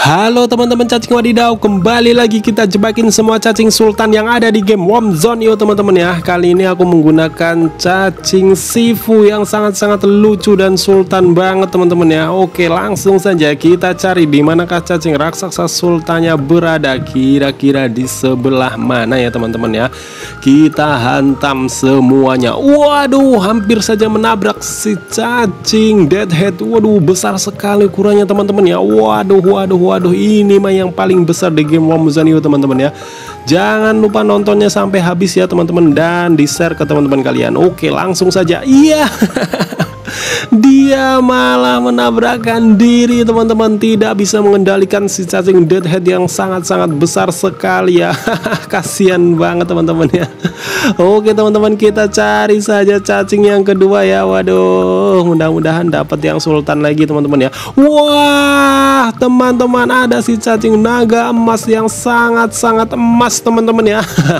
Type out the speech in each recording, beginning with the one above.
Halo teman-teman cacing wadidaw, kembali lagi kita jebakin semua cacing sultan yang ada di game Warm Zone yuk teman-teman ya. Kali ini aku menggunakan cacing Shifu yang sangat-sangat lucu dan sultan banget teman-teman ya. Oke, langsung saja kita cari di manakah cacing raksasa sultannya berada. Kira-kira di sebelah mana ya teman-teman ya. Kita hantam semuanya. Waduh, hampir saja menabrak si cacing deadhead. Waduh, besar sekali ukurannya teman-teman ya. Waduh, ini mah yang paling besar di game Warm Zone yuk teman-teman ya. Jangan lupa nontonnya sampai habis ya teman-teman, dan di-share ke teman-teman kalian. Oke, langsung saja. Iya. Dia malah menabrakkan diri teman-teman, tidak bisa mengendalikan si cacing deadhead yang sangat-sangat besar sekali ya. Kasihan banget teman-teman ya. Oke teman-teman, kita cari saja cacing yang kedua ya. Waduh, mudah-mudahan dapat yang sultan lagi teman-teman ya. Wah, teman-teman, ada si cacing naga emas yang sangat-sangat emas teman-teman ya.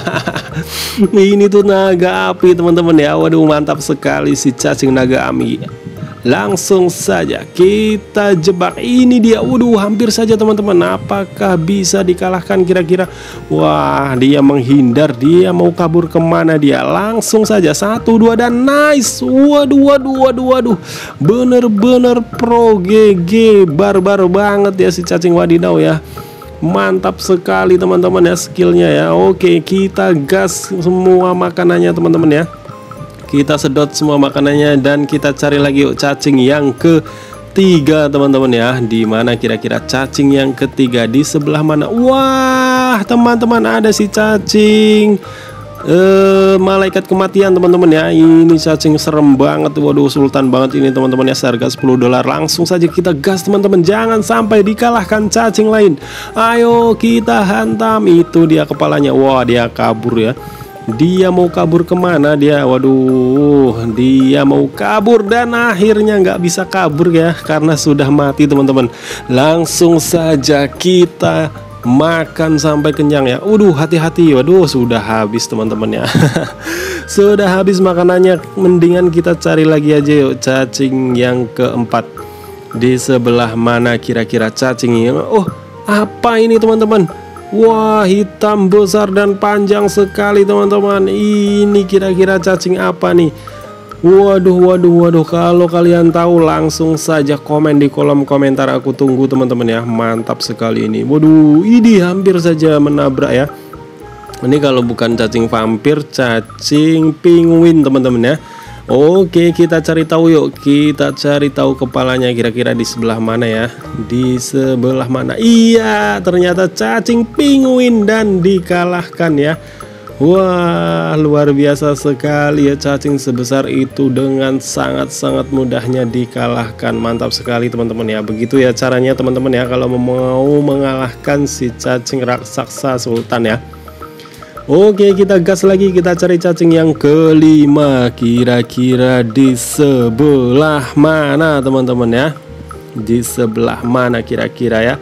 Ini tuh naga api teman-teman ya. Waduh, mantap sekali si cacing naga api. Langsung saja kita jebak. Ini dia. Waduh, hampir saja teman-teman. Apakah bisa dikalahkan kira-kira? Wah, dia menghindar. Dia mau kabur kemana dia? Langsung saja 1, 2 dan nice. Waduh. Bener-bener pro GG. Barbar banget ya si cacing wadidaw ya. Mantap sekali teman-teman ya skillnya ya. Oke, kita gas semua makanannya teman-teman ya. Kita sedot semua makanannya dan kita cari lagi yuk cacing yang ketiga teman-teman ya. Di mana kira-kira cacing yang ketiga, di sebelah mana? Wah, teman-teman, ada si cacing malaikat kematian teman-teman ya. Ini cacing serem banget. Waduh, sultan banget ini teman-teman ya. Seharga $10. Langsung saja kita gas teman-teman, jangan sampai dikalahkan cacing lain. Ayo kita hantam. Itu dia kepalanya. Wah, dia kabur ya. Dia mau kabur kemana dia? Waduh, dia mau kabur dan akhirnya nggak bisa kabur ya, karena sudah mati teman-teman. Langsung saja kita makan sampai kenyang ya. Waduh, hati-hati. Waduh, sudah habis teman-teman ya. Sudah habis makanannya. Mendingan kita cari lagi aja yuk cacing yang keempat. Di sebelah mana kira-kira cacing ini? Oh, apa ini teman-teman? Wah, hitam besar dan panjang sekali teman-teman. Ini kira-kira cacing apa nih? Waduh. Kalau kalian tahu langsung saja komen di kolom komentar. Aku tunggu teman-teman ya. Mantap sekali ini. Waduh, ini hampir saja menabrak ya. Ini kalau bukan cacing vampir, cacing penguin teman-teman ya. Oke, kita cari tahu yuk. Kita cari tahu kepalanya kira-kira di sebelah mana ya. Di sebelah mana? Iya, ternyata cacing penguin dan dikalahkan ya. Wah, luar biasa sekali ya, cacing sebesar itu dengan sangat-sangat mudahnya dikalahkan. Mantap sekali teman-teman ya. Begitu ya caranya teman-teman ya kalau mau mengalahkan si cacing raksasa sultan ya. Oke, kita gas lagi, kita cari cacing yang kelima. Kira-kira di sebelah mana teman-teman ya? Di sebelah mana kira-kira ya?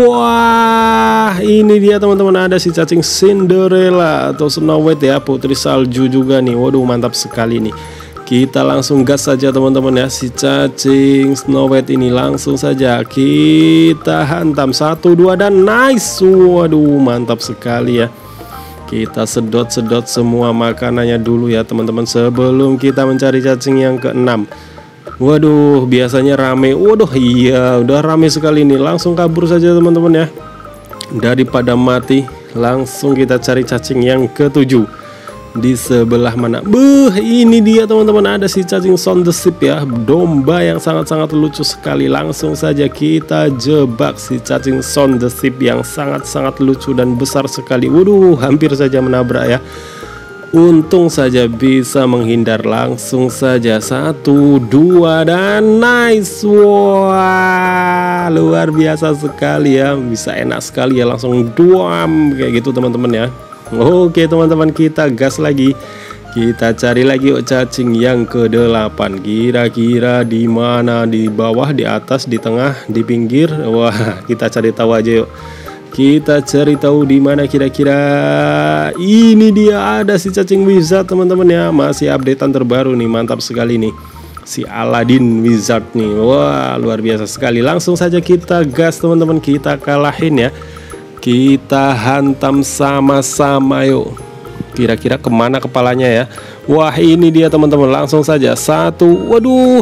Wah, ini dia teman-teman, ada si cacing Cinderella atau Snow White ya, putri salju juga nih. Waduh, mantap sekali nih. Kita langsung gas saja teman-teman ya, si cacing Snow White ini. Langsung saja kita hantam 1, 2 dan nice. Waduh, mantap sekali ya. Kita sedot-sedot semua makanannya dulu ya teman-teman, sebelum kita mencari cacing yang keenam. Waduh, biasanya rame. Waduh, iya, udah rame sekali ini. Langsung kabur saja teman-teman ya, daripada mati. Langsung kita cari cacing yang ketujuh. Di sebelah mana? Ini dia teman-teman, ada si cacing Son the Ship ya, domba yang sangat-sangat lucu sekali. Langsung saja kita jebak si cacing Son the Ship yang sangat-sangat lucu dan besar sekali. Waduh, hampir saja menabrak ya. Untung saja bisa menghindar. Langsung saja 1, 2 dan nice. Wah, luar biasa sekali ya. Bisa enak sekali ya, langsung duam kayak gitu teman-teman ya. Oke teman-teman, kita gas lagi. Kita cari lagi yuk cacing yang ke-8. Kira-kira di mana? Di bawah, di atas, di tengah, di pinggir? Wah, kita cari tahu aja yuk. Kita cari tahu di mana kira-kira. Ini dia, ada si cacing wizard teman-teman ya. Masih updatean terbaru nih, mantap sekali nih. si Aladin Wizard nih. Wah, luar biasa sekali. Langsung saja kita gas teman-teman, kita kalahin ya. Kita hantam sama-sama yuk. Kira-kira kemana kepalanya ya? Wah, ini dia teman-teman, langsung saja satu. Waduh,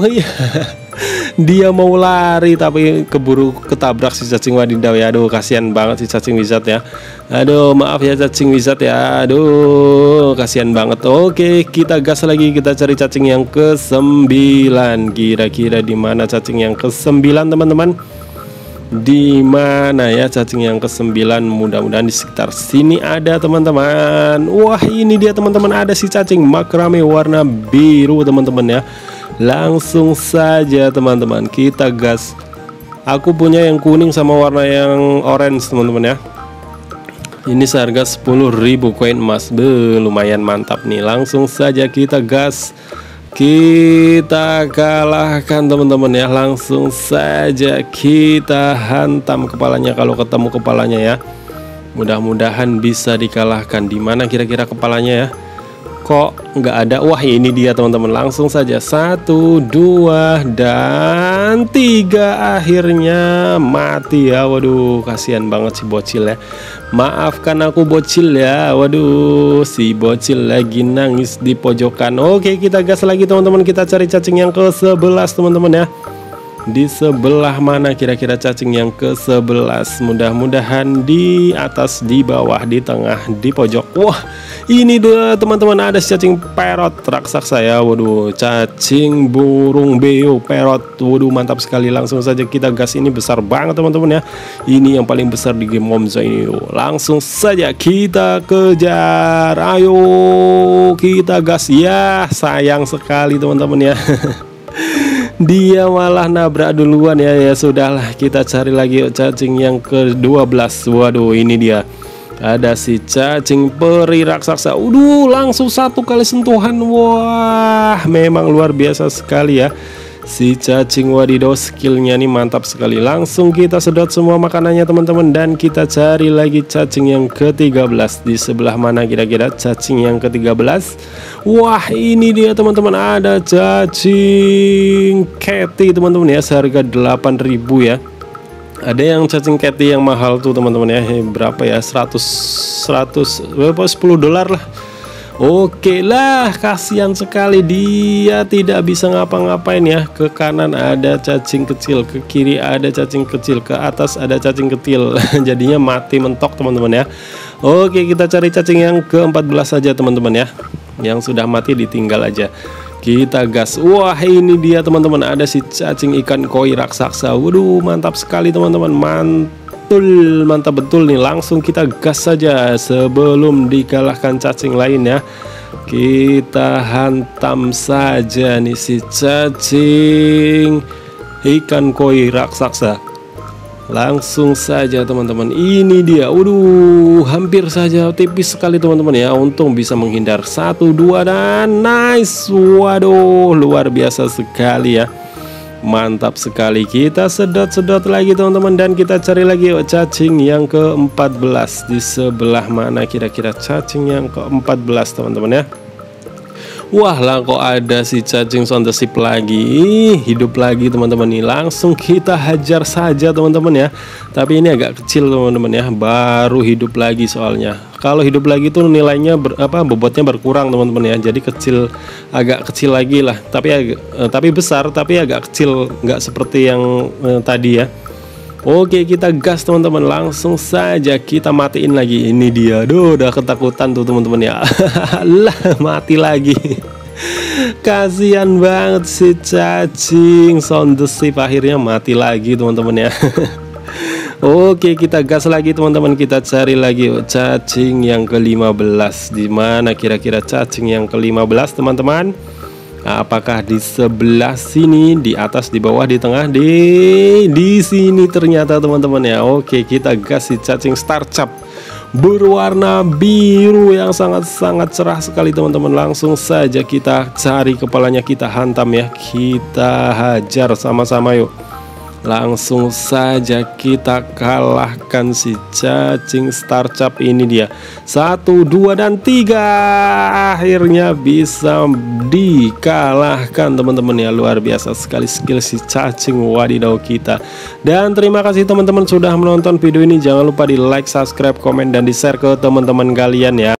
dia mau lari tapi keburu ketabrak si cacing wadidaw ya. Aduh, kasihan banget si cacing wizard ya. Aduh, maaf ya cacing wizard ya. Aduh, kasihan banget. Oke, kita gas lagi, kita cari cacing yang ke-9. Kira-kira di mana cacing yang ke-9 teman-teman? Di mana ya cacing yang ke-9? Mudah-mudahan di sekitar sini ada teman-teman. Wah, ini dia teman-teman, ada si cacing makrame warna biru teman-teman ya. Langsung saja teman-teman, kita gas. Aku punya yang kuning sama warna yang orange teman-teman ya. Ini seharga 10.000 koin emas. Lumayan mantap nih. Langsung saja kita gas, kita kalahkan teman-teman ya. Langsung saja kita hantam kepalanya kalau ketemu kepalanya ya. Mudah-mudahan bisa dikalahkan. Di mana kira-kira kepalanya ya? Kok nggak ada? Wah, ini dia teman-teman. Langsung saja 1, 2, dan 3. Akhirnya mati ya. Waduh, kasihan banget si bocil ya. Maafkan aku bocil ya. Waduh, si bocil lagi nangis di pojokan. Oke, kita gas lagi teman-teman. Kita cari cacing yang ke-11 teman-teman ya. Di sebelah mana kira-kira cacing yang ke-11? Mudah-mudahan di atas, di bawah, di tengah, di pojok. Wah, ini dia teman-teman, ada cacing parrot raksasa ya. Waduh, cacing burung beo parrot. Waduh, mantap sekali. Langsung saja kita gas, ini besar banget teman-teman ya. Ini yang paling besar di game Momzo ini. Langsung saja kita kejar. Ayo kita gas ya. Sayang sekali teman-teman ya. Dia malah nabrak duluan ya. Ya sudahlah, kita cari lagi cacing yang ke-12. Waduh, ini dia. Ada si cacing peri raksasa. Langsung 1 kali sentuhan. Wah, memang luar biasa sekali ya. Si cacing wadidaw, skillnya nih mantap sekali. Langsung kita sedot semua makanannya teman-teman. Dan kita cari lagi cacing yang ke-13. Di sebelah mana kira-kira cacing yang ke-13? Wah, ini dia teman-teman, ada cacing catty teman-teman ya. Seharga 8.000 ya. Ada yang cacing catty yang mahal tuh teman-teman ya. Berapa ya? 10 dolar lah. Oke lah, kasihan sekali, dia tidak bisa ngapa-ngapain ya. Ke kanan ada cacing kecil, ke kiri ada cacing kecil, ke atas ada cacing kecil. Jadinya mati mentok teman-teman ya. Oke, kita cari cacing yang ke-14 saja teman-teman ya. Yang sudah mati ditinggal aja. Kita gas. Wah, ini dia teman-teman, ada si cacing ikan koi raksasa. Waduh, mantap sekali teman-teman. Mantap betul nih. Langsung kita gas saja sebelum dikalahkan cacing lain ya. Kita hantam saja nih si cacing ikan koi raksasa. Langsung saja teman-teman, ini dia. Waduh, hampir saja, tipis sekali teman-teman ya. Untung bisa menghindar. 1, 2, dan nice. Waduh, luar biasa sekali ya. Mantap sekali. Kita sedot-sedot lagi teman-teman. Dan kita cari lagi cacing yang ke-14. Di sebelah mana kira-kira cacing yang ke-14 teman-teman ya. Wah, lah kok ada si cacing sondesip lagi. Hidup lagi teman-teman nih. Langsung kita hajar saja teman-teman ya. Tapi ini agak kecil teman-teman ya. Baru hidup lagi soalnya. Kalau hidup lagi tuh nilainya bobotnya berkurang teman-teman ya. Jadi agak kecil lagi lah. Tapi besar, tapi agak kecil, nggak seperti yang tadi ya. Oke, kita gas teman-teman. Langsung saja kita matiin lagi. Ini dia. Duh, udah ketakutan tuh teman-teman ya. Lah, mati lagi. Kasihan banget si cacing sondesip, akhirnya mati lagi teman-teman ya. Oke, kita gas lagi teman-teman. Kita cari lagi cacing yang ke-15. Di mana kira-kira cacing yang ke-15 teman-teman? Apakah di sebelah sini, di atas, di bawah, di tengah, di sini ternyata teman-teman ya. Oke, kita gas si cacing starcap berwarna biru yang sangat-sangat cerah sekali teman-teman. Langsung saja kita cari kepalanya, kita hantam ya. Kita hajar sama-sama yuk. Langsung saja kita kalahkan si cacing starcap ini dia. 1, 2, dan 3. Akhirnya bisa dikalahkan teman-teman ya. Luar biasa sekali skill si cacing wadidaw kita. Dan terima kasih teman-teman sudah menonton video ini. Jangan lupa di like, subscribe, komen, dan di share ke teman-teman kalian ya.